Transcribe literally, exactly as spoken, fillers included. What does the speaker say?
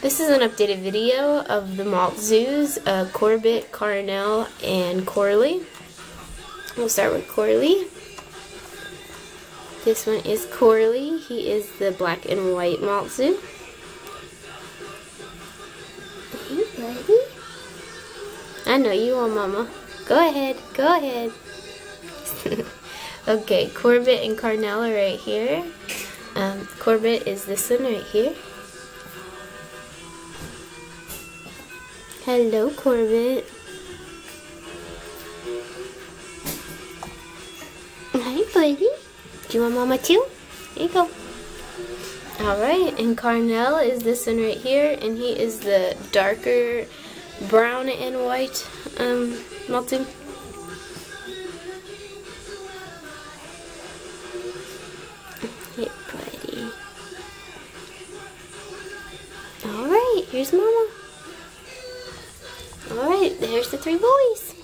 This is an updated video of the Malt-Tzus, uh, Corbitt, Carnell, and Corley. We'll start with Corley. This one is Corley. He is the black and white Malt-Tzus. Hey, buddy. I know you want mama. Go ahead. Go ahead. Okay, Corbitt and Carnell are right here. Um, Corbitt is this one right here. Hello, Corbitt. Hi, buddy. Do you want mama too? Here you go. Alright, and Carnell is this one right here, and he is the darker brown and white um, Malt-Tzus. Hey, buddy. Alright, here's mama. Alright, there's the three boys.